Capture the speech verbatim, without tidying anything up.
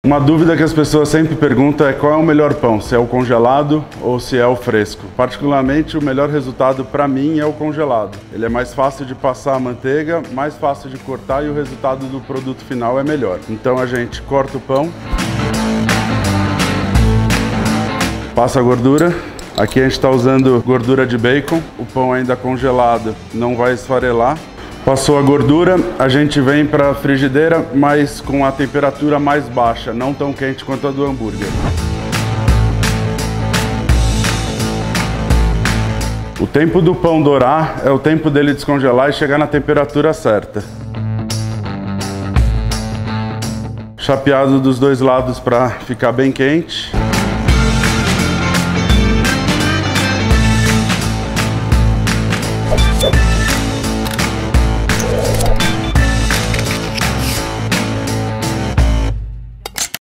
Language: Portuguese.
Uma dúvida que as pessoas sempre perguntam é qual é o melhor pão, se é o congelado ou se é o fresco. Particularmente, o melhor resultado para mim é o congelado. Ele é mais fácil de passar a manteiga, mais fácil de cortar e o resultado do produto final é melhor. Então a gente corta o pão, passa a gordura. Aqui a gente está usando gordura de bacon, o pão ainda congelado não vai esfarelar. Passou a gordura, a gente vem para a frigideira, mas com a temperatura mais baixa, não tão quente quanto a do hambúrguer. O tempo do pão dourar é o tempo dele descongelar e chegar na temperatura certa. Chapeado dos dois lados para ficar bem quente.